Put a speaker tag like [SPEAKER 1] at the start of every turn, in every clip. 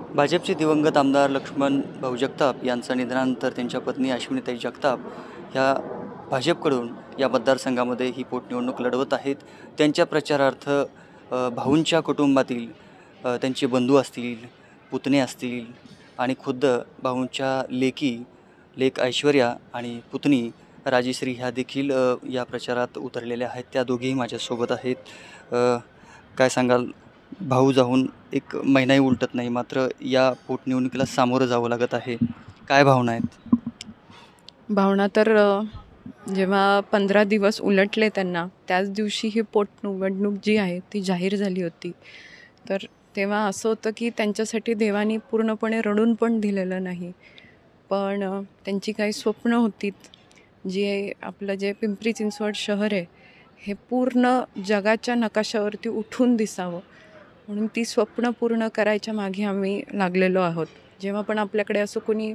[SPEAKER 1] भाजपचे दिवंगत आमदार लक्ष्मण भाऊ जगताप यांच्या निधनानंतर त्यांच्या पत्नी अश्विनीताई जगताप ह्या भाजपकडून या मतदारसंघामध्ये ही पोटनिवडणूक लढवत आहेत. त्यांच्या प्रचारार्थ भाऊंच्या कुटुंबातील त्यांचे बंधू असतील, पुतणे असतील आणि खुद्द भाऊंच्या लेक ऐश्वर्या आणि पुतणी राजेश्री ह्या देखील या प्रचारात उतरलेल्या आहेत. त्या दोघेही माझ्यासोबत आहेत. काय सांगाल? भाऊ जाऊन एक महिनाही उलटत नाही, मात्र या पोटनिवडणुकीला सामोरं जावं लागत आहे. काय भावना आहेत?
[SPEAKER 2] भावना तर जेव्हा 15 दिवस उलटले त्यांना, त्याच दिवशी ही पोटनिवडणूक जी आहे ती जाहीर झाली होती. तर तेव्हा असं होतं की त्यांच्यासाठी देवानी पूर्णपणे रडून पण दिलेलं नाही, पण त्यांची काही स्वप्न होती. आपलं जे पिंपरी चिंचवड शहर आहे हे पूर्ण जगाच्या नकाशावरती उठून दिसावं, म्हणून ती स्वप्न पूर्ण करायच्या मागे आम्ही लागलेलो आहोत. जेव्हा पण आपल्याकडे असं कोणी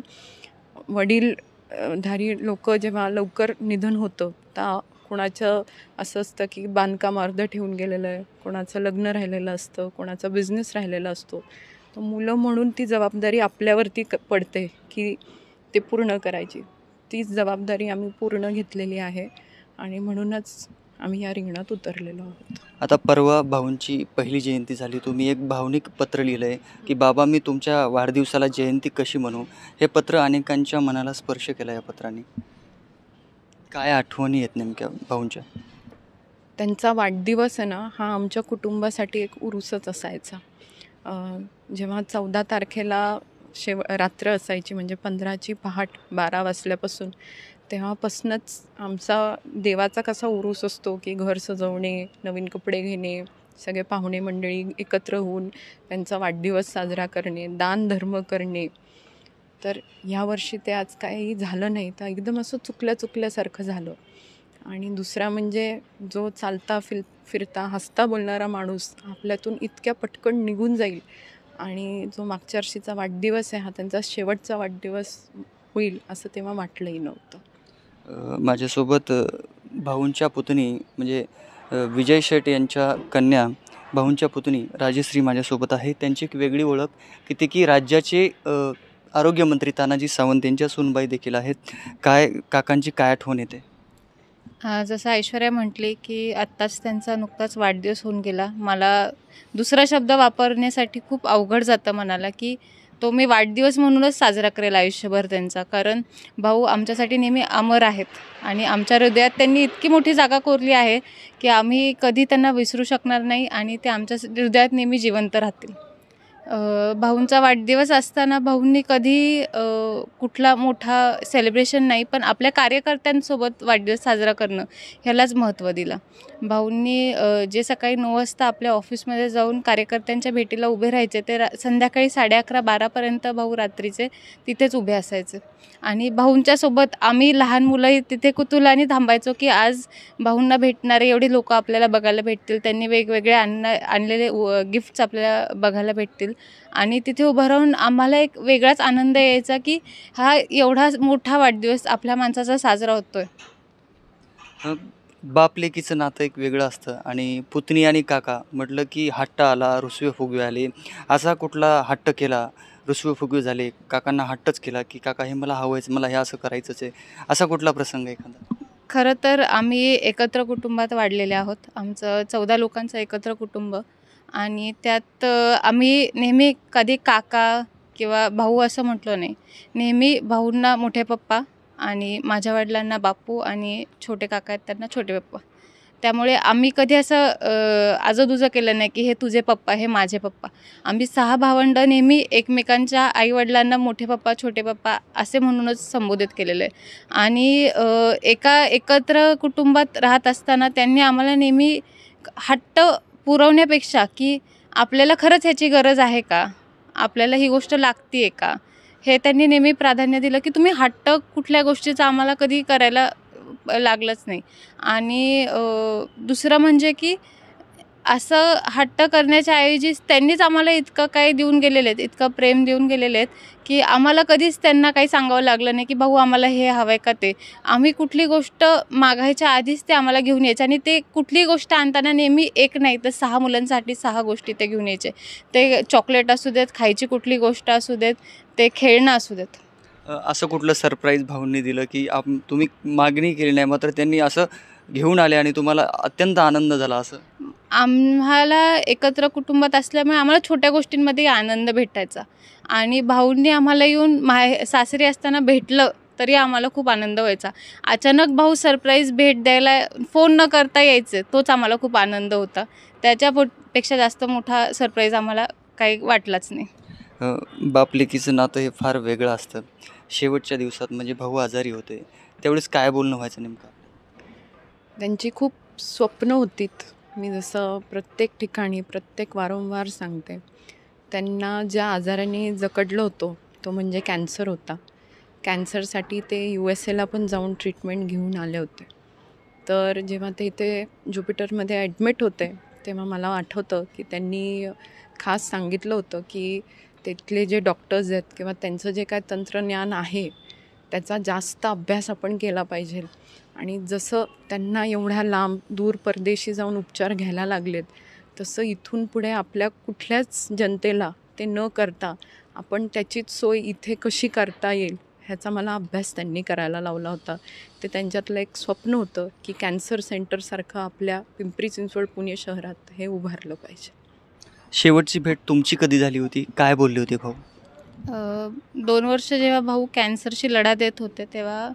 [SPEAKER 2] वडीलधारी लोक जेव्हा लवकर निधन होतं, तर कोणाचं असं असतं की बांधकाम अर्ध ठेवून गेलेलं आहे, कोणाचं लग्न राहिलेलं असतं, कोणाचा बिझनेस राहिलेला असतो. तर मुलं म्हणून ती जबाबदारी आपल्यावरती पडते की ते पूर्ण करायची. तीच जबाबदारी आम्ही पूर्ण घेतलेली आहे आणि म्हणूनच आम्ही या रिंगणात उतरलेलो आहोत.
[SPEAKER 1] आता परवा भाऊंची पहिली जयंती झाली. तुम्ही एक भावनिक पत्र लिहिलं आहे की बाबा, मी तुमच्या वाढदिवसाला जयंती कशी म्हणू. हे पत्र अनेकांच्या मनाला स्पर्श केला. या पत्राने काय आठवणी आहेत नेमक्या भाऊंच्या?
[SPEAKER 2] त्यांचा वाढदिवस आहे ना, हा आमच्या कुटुंबासाठी एक उरूसच असायचा. जेव्हा 14 तारखेला रात्र असायची, म्हणजे 15ची पहाट 12 वाजल्यापासून, तेव्हापासूनच आमचा देवाचा कसा उरूस असतो की घर सजवणे, नवीन कपडे घेणे, सगळे पाहुणे मंडळी एकत्र होऊन त्यांचा वाढदिवस साजरा करणे, दान धर्म करणे. तर यावर्षी ते आज काही झालं नाही, तर एकदम असं चुकल्यासारखं झालं. आणि दुसरा म्हणजे जो चालता फिरता हसता बोलणारा माणूस आपल्यातून इतक्या पटकन निघून जाईल, आणि जो मागच्या वर्षीचा वाढदिवस आहे हा त्यांचा शेवटचा वाढदिवस होईल असं तेव्हा वाटलंही नव्हतं.
[SPEAKER 1] माझ्यासोबत भाऊंच्या पुतणी म्हणजे विजय शेट यांच्या कन्या भाऊंच्या पुतणी राजेश्री माझ्यासोबत आहे. त्यांची एक वेगळी ओळख की राज्याचे आरोग्यमंत्री तानाजी सावंत यांच्या सूनबाई देखील आहेत. काय काकांची काय आठवण येते?
[SPEAKER 3] जसं ऐश्वर्या म्हटली की आत्ताच त्यांचा नुकताच वाढदिवस होऊन गेला. मला दुसरा शब्द वापरण्यासाठी खूप अवघड जातं मनाला, की तो मी वाढदिवस म्हणूनच साजरा करेल आयुष्यभर त्यांचा. कारण भाऊ आमच्यासाठी नेहमी अमर आहेत आणि आमच्या हृदयात त्यांनी इतकी मोठी जागा कोरली आहे की आम्ही कधी त्यांना विसरू शकणार नाही आणि ते आमच्या हृदयात नेहमी जिवंत राहतील. भाऊंचा वाढदिवस असताना भाऊंनी कधी कुठला मोठा सेलिब्रेशन नाही, पण आपल्या कार्यकर्त्यांसोबत वाढदिवस साजरा करणं ह्यालाच महत्त्व दिलं. भाऊंनी जे सकाळी 9 वाजता आपल्या ऑफिसमध्ये जाऊन कार्यकर्त्यांच्या भेटीला उभे राहायचे, ते संध्याकाळी 11:30-12पर्यंत भाऊ रात्रीचे तिथेच उभे असायचे. आणि भाऊंच्यासोबत आम्ही लहान मुलंही तिथे कुतूहलाने थांबायचो की आज भाऊंना भेटणारे एवढे लोक आपल्याला बघायला भेटतील, त्यांनी वेगवेगळे आणलेले गिफ्ट्स आपल्याला बघायला भेटतील. आणि तिथे उभं राहून आम्हाला एक वेगळाच आनंद यायचा की हा एवढा मोठा वाढदिवस आपल्या माणसाचा साजरा होतो आहे.
[SPEAKER 1] बाप लेकीचं नातं एक वेगळं असतं आणि पुतणी आणि काका म्हटलं की हट्ट आला, रुसवे फुगवे आले. असा कुठला हट्ट केला, रुसवे फुगवे झाले, काकांना हट्टच केला की काका हे मला हवंच, मला हे असं करायचंच आहे, असा कुठला प्रसंग एखादा?
[SPEAKER 3] खरं तर आम्ही एकत्र कुटुंबात वाढलेले आहोत. आमचं 14 लोकांचं एकत्र कुटुंब, आणि त्यात आम्ही नेहमी कधी काका किंवा भाऊ असं म्हटलो नाही. नेहमी भाऊंना मोठे पप्पा आणि माझ्या वडिलांना बापू आणि छोटे काका आहेत त्यांना छोटे पप्पा. त्यामुळे आम्ही कधी असं आजूबाजू केलं नाही की हे तुझे पप्पा, हे माझे पप्पा. आम्ही 6 भावंड नेहमी एकमेकांच्या आईवडिलांना मोठे पप्पा, छोटे पप्पा असे म्हणूनच संबोधित केलेलं आहे. आणि एका एकत्र कुटुंबात राहत असताना त्यांनी आम्हाला नेहमी हट्ट पुरवण्यापेक्षा की आपल्याला खरंच ह्याची गरज आहे का, आपल्याला ही गोष्ट लागते आहे का, हे त्यांनी नेहमी प्राधान्य दिलं की तुम्ही हट्ट कुठल्या गोष्टीचा आम्हाला कधी करायला लागलंच नाही. आणि दुसरं म्हणजे की असं हट्ट करण्याच्या ऐवजी त्यांनीच आम्हाला इतकं काही देऊन गेलेले आहेत, इतकं प्रेम देऊन गेलेले आहेत की आम्हाला कधीच त्यांना काही सांगावं लागलं नाही की भाऊ आम्हाला हे हवं आहे का ते. आम्ही कुठली गोष्ट मागायच्या आधीच ते आम्हाला घेऊन यायचे आणि ते कुठली गोष्ट आणताना नेहमी एक नाही तर 6 मुलांसाठी 6 गोष्टी ते घेऊन यायचे. ते चॉकलेट असू देत, खायची कुठली गोष्ट असू देत, ते खेळणं असू देत.
[SPEAKER 1] असं कुठलं सरप्राईज भाऊंनी दिलं की तुम्ही मागणी केली नाही मात्र त्यांनी असं घेऊन आले आणि तुम्हाला अत्यंत आनंद झाला असं?
[SPEAKER 3] आम्हाला एकत्र कुटुंबात असल्यामुळे आम्हाला छोट्या गोष्टींमध्ये आनंद भेटायचा आणि भाऊंनी आम्हाला येऊन सासरी असताना भेटलं तरी आम्हाला खूप आनंद व्हायचा. अचानक भाऊ सरप्राईज भेट द्यायला फोन न करता यायचे, तोच आम्हाला खूप आनंद होता. त्याच्यापेक्षा जास्त मोठा सरप्राईज आम्हाला काही वाटलाच नाही.
[SPEAKER 1] बापलेकीचं नातं हे फार वेगळं असतं. शेवटच्या दिवसात म्हणजे भाऊ आजारी होते त्यावेळेस काय बोलणं व्हायचं नेमकं?
[SPEAKER 2] त्यांची खूप स्वप्न होतीत. मी जसं प्रत्येक ठिकाणी वारंवार सांगते, त्यांना ज्या आजाराने जखडलं होतं तो म्हणजे कॅन्सर होता. कॅन्सरसाठी ते USA पण जाऊन ट्रीटमेंट घेऊन आले होते. तर जेव्हा ते इथे ज्युपिटरमध्ये ॲडमिट होते तेव्हा मला आठवतं की त्यांनी खास सांगितलं होतं की तिथले जे डॉक्टर्स आहेत किंवा त्यांचं जे काय तंत्रज्ञान आहे त्याचा जास्त अभ्यास आपण केला पाहिजे. आणि जसं त्यांना एवढ्या लांब दूर परदेशी जाऊन उपचार घ्यायला लागलेत तसं इथून पुढे आपल्या कुठल्याच जनतेला ते न करता आपण त्याचीच सोय इथे कशी करता येईल ह्याचा मला अभ्यास त्यांनी करायला लावला होता. ते त्यांच्यातलं एक स्वप्न होतं की कॅन्सर सेंटरसारखं आपल्या पिंपरी चिंचवड पुणे शहरात हे उभारलं पाहिजे.
[SPEAKER 1] शेवटची भेट तुमची कधी झाली होती? काय बोलले होते भाऊ?
[SPEAKER 3] 2 वर्ष जेव्हा भाऊ कॅन्सरशी लढा देत होते तेव्हा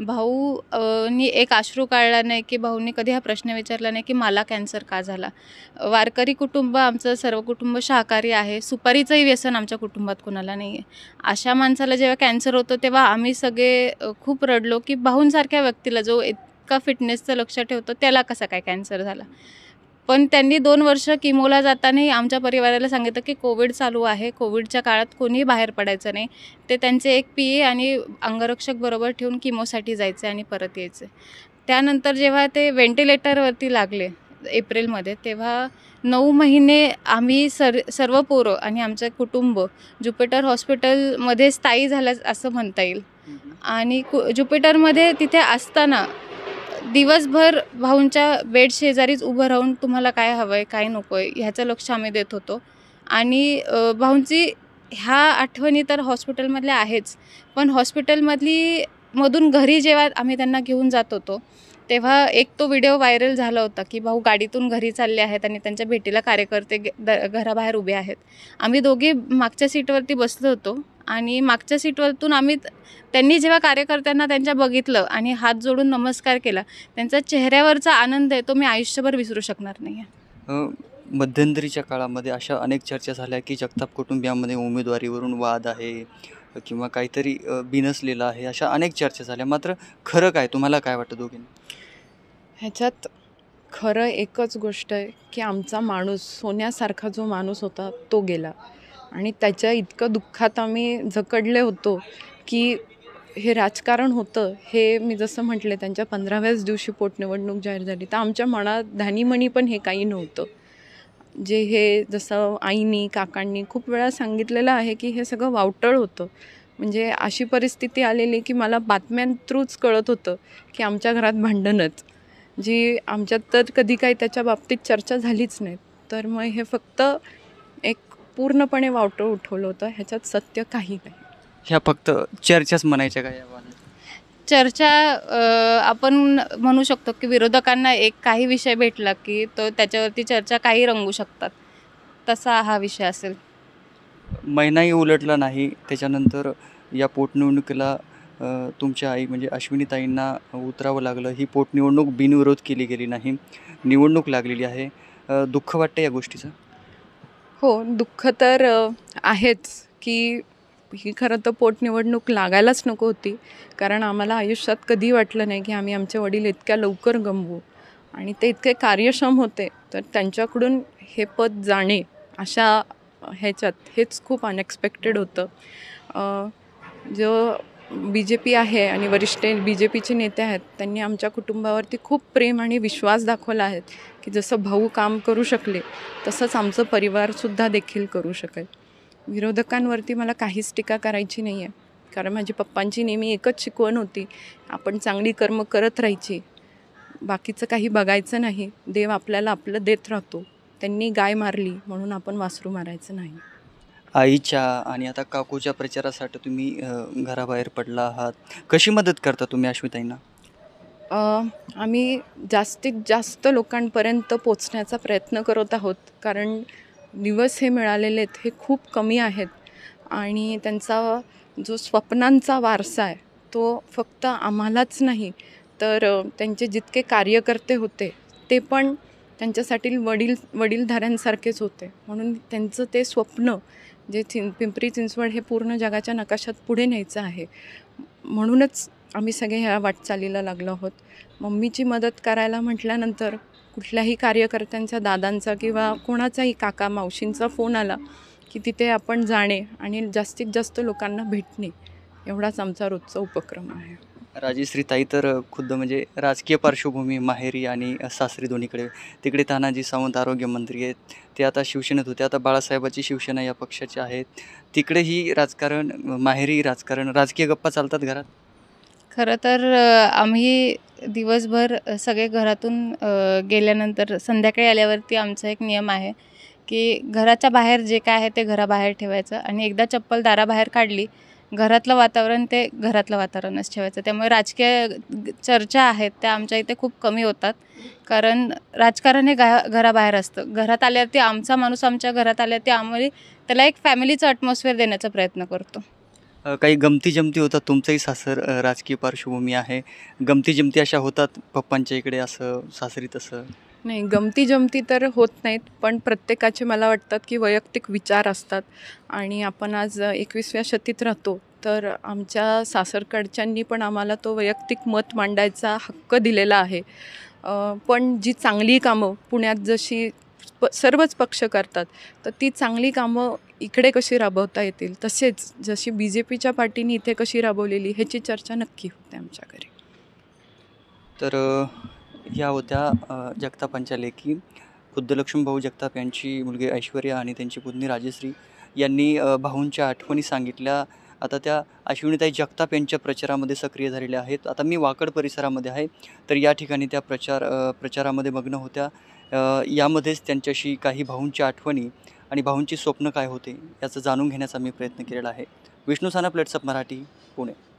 [SPEAKER 3] नी एक अश्रू काढला नाही की भाऊंनी कधी हा प्रश्न विचारला नाही की मला कॅन्सर का झाला. वारकरी कुटुंब, आमचं सर्व कुटुंब शाकाहारी आहे, सुपारीचंही व्यसन आमच्या कुटुंबात कोणाला नाही आहे. अशा माणसाला जेव्हा कॅन्सर होतं तेव्हा आम्ही सगळे खूप रडलो की भाऊंसारख्या व्यक्तीला जो इतका फिटनेसचं लक्ष ठेवतो त्याला कसा काय कॅन्सर झाला. पण त्यांनी 2 वर्ष किमोला जातानाही आमच्या परिवाराला सांगितलं की कोविड चालू आहे, कोविडच्या काळात कोणीही बाहेर पडायचं नाही. ते त्यांचे एक PA आणि अंगरक्षक बरोबर ठेवून किमोसाठी जायचे आणि परत यायचे. त्यानंतर जेव्हा ते व्हेंटिलेटरवरती लागले एप्रिलमध्ये तेव्हा 9 महिने आम्ही सर्व पोरं आणि आमचं कुटुंब ज्युपिटर हॉस्पिटलमध्ये स्थायी झालं असं म्हणता येईल. आणि ज्युपिटरमध्ये तिथे असताना दिवसभर भाऊंच्या बेड शेजारीच उभं राहून तुम्हाला काय हवं आहे, काय नको आहे ह्याचं लक्ष आम्ही देत होतो. आणि भाऊंची ह्या आठवणी तर हॉस्पिटलमधल्या आहेच, पण मधून घरी जेव्हा आम्ही त्यांना घेऊन जात होतो तेव्हा एक तो व्हिडिओ व्हायरल झाला होता की भाऊ गाडीतून घरी चालले आहेत आणि त्यांच्या भेटीला कार्यकर्ते घराबाहेर उभे आहेत. आम्ही दोघे मागच्या सीटवरती बसलो होतो आणि मागच्या सीटवरतून त्यांनी जेव्हा कार्यकर्त्यांना त्यांच्या बघितलं आणि हात जोडून नमस्कार केला, त्यांचा चेहऱ्यावरचा आनंद आहे तो मी आयुष्यभर विसरू शकणार नाही आहे.
[SPEAKER 1] मध्यंतरीच्या काळामध्ये अशा अनेक चर्चा झाल्या की जगताप कुटुंबियांमध्ये उमेदवारीवरून वाद आहे किंवा काहीतरी बिनसलेलं आहे, अशा अनेक चर्चा झाल्या. मात्र खरं काय, तुम्हाला काय वाटतं दोघींनी?
[SPEAKER 2] ह्याच्यात खरं एकच गोष्ट आहे की आमचा माणूस, सोन्यासारखा जो माणूस होता तो गेला आणि त्याच्या इतकं दुःखात आम्ही जखडले होतो की हे राजकारण होतं. हे मी जसं म्हटले त्यांच्या 15व्याच दिवशी पोटनिवडणूक जाहीर झाली तर आमच्या मनात धानीमणी पण हे काही नव्हतं. जे हे जसं आईनी काकांनी खूप वेळा सांगितलेलं आहे की हे सगळं वावटळ होतं. म्हणजे अशी परिस्थिती आलेली की मला बातम्यां थ्रूच कळत होतं की आमच्या घरात भांडणच, जी आमच्यात तर कधी काही त्याच्या बाबतीत चर्चा झालीच नाही. तर मग हे फक्त एक पूर्णपणे वावटळ उठवलं होतं, ह्याच्यात सत्य काही नाही.
[SPEAKER 1] ह्या फक्त चर्चाच म्हणायच्या काय?
[SPEAKER 3] चर्चा आपण म्हणू शकतो की विरोधकांना एक काही विषय भेटला की तो त्याच्यावरती चर्चा काही रंगू शकतात, तसा हा विषय असेल.
[SPEAKER 1] महिनाही उलटला नाही त्याच्यानंतर या पोटनिवडणुकीला तुमच्या आई म्हणजे अश्विनीताईंना उतरावं लागलं. ही पोटनिवडणूक बिनविरोध केली गेली नाही, निवडणूक लागलेली आहे. दुःख वाटतं या गोष्टीचं?
[SPEAKER 2] हो, दुःख तर आहेच की ही खरं तर पोटनिवडणूक लागायलाच नको होती. कारण आम्हाला आयुष्यात कधी वाटलं नाही की आम्ही आमचे वडील इतक्या लवकर गमवू आणि ते इतके कार्यक्षम होते, तर त्यांच्याकडून हे पद जाणे अशा ह्याच्यात हेच खूप अनएक्सपेक्टेड होतं. जो बी जे पी आहे आणि वरिष्ठ बी जे पीचे नेते आहेत, त्यांनी आमच्या कुटुंबावरती खूप प्रेम आणि विश्वास दाखवला आहे की जसं भाऊ काम करू शकले तसंच आमचं परिवारसुद्धा देखील करू शकेल. विरोधकांवरती मला काहीच टीका करायची नाही आहे, कारण माझी पप्पांची नेहमी एकच शिकवण होती, आपण चांगली कर्म करत राहायची, बाकीचं काही बघायचं नाही, देव आपल्याला आपलं देत राहतो. त्यांनी गाय मारली म्हणून आपण वासरू मारायचं नाही.
[SPEAKER 1] आईच्या आणि आता काकूच्या प्रचारासाठी तुम्ही घराबाहेर पडला आहात. कशी मदत करता तुम्ही अश्विताईंना?
[SPEAKER 2] आम्ही जास्तीत जास्त लोकांपर्यंत पोचण्याचा प्रयत्न करत आहोत, कारण दिवस हे मिळालेले आहेत हे खूप कमी आहेत आणि त्यांचा जो स्वप्नांचा वारसा आहे तो फक्त आम्हालाच नाही तर त्यांचे जितके कार्यकर्ते होते ते पण त्यांच्यासाठी वडीलधाऱ्यांसारखेच होते. म्हणून त्यांचं ते स्वप्न जे पिंपरी चिंचवड हे पूर्ण जगाच्या नकाशात पुढे न्यायचं आहे, म्हणूनच आम्ही सगळे ह्या वाटचालीला लागलो आहोत. मम्मीची मदत करायला म्हटल्यानंतर कुठल्याही कार्यकर्त्यांचा, दादांचा किंवा कोणाचाही काका मावशींचा फोन आला की तिथे आपण जाणे आणि जास्तीत जास्त लोकांना भेटणे, एवढाच आमचा रोजचा उपक्रम आहे.
[SPEAKER 1] राजश्रीताई तर खुद्द म्हणजे राजकीय पार्श्वभूमी माहेरी आणि सासरी दोन्हीकडे. तिकडे तानाजी सावंत आरोग्यमंत्री आहेत, ते आता शिवसेनेत होते, आता बाळासाहेबाची शिवसेना या पक्षाचे आहेत. तिकडेही राजकारण, माहेरी राजकारण, राजकीय गप्पा चालतात घरात.
[SPEAKER 3] खरं तर आम्ही दिवसभर सगळे घरातून गेल्यानंतर संध्याकाळी आल्यावरती आमचा एक नियम आहे की घराच्या बाहेर जे काय आहे ते घराबाहेर ठेवायचं आणि एकदा चप्पल दाराबाहेर काढली, घरातलं वातावरण ते घरातलं वातावरणच ठेवायचं. त्यामुळे राजकीय चर्चा आहेत त्या आमच्या इथे खूप कमी होतात, कारण राजकारण हे घराबाहेर असतं. घरात आल्यावरती आमचा माणूस आमच्या घरात आल्यावरती आम्ही त्याला एक फॅमिलीचं ॲटमॉस्फिअर देण्याचा प्रयत्न करतो.
[SPEAKER 1] काही गमती जमती होतात. तुमचंही सासर राजकीय पार्श्वभूमी आहे, गमती जमती अशा होतात पप्पांच्या इकडे असं, सासरी तसं?
[SPEAKER 2] नाही, गमती जमती तर होत नाहीत, पण प्रत्येकाचे मला वाटतात की वैयक्तिक विचार असतात आणि आपण आज 21व्या शतीत राहतो, तर आमच्या सासरकडच्यांनी पण आम्हाला तो वैयक्तिक मत मांडायचा हक्क दिलेला आहे. पण जी चांगली कामं पुण्यात जशी सर्वच पक्ष करतात, तर ती चांगली कामं इकडे कशी राबवता येतील, तसेच जशी बी जे पीच्या पार्टीने इथे कशी राबवलेली ह्याची चर्चा नक्की होते आमच्या घरी.
[SPEAKER 1] तर ह्या होत्या जगतापांच्या लेकी. खुद्द लक्ष्मणभाऊ जगताप यांची मुलगी ऐश्वर्या आणि त्यांची पुतणी राजश्री यांनी भाऊंच्या आठवणी सांगितल्या. आता त्या अश्विनीताई जगताप यांच्या प्रचारामध्ये सक्रिय झालेल्या आहेत. आता मी वाकड परिसरामध्ये आहे, तर या ठिकाणी त्या प्रचारामध्ये मग्न होत्या. यामध्येच त्यांच्याशी काही भाऊंच्या आठवणी आणि भाऊंची स्वप्न काय होते याचं जाणून घेण्याचा मी प्रयत्न केलेला आहे. विष्णू साना, प्लेट्सअप मराठी, पुणे.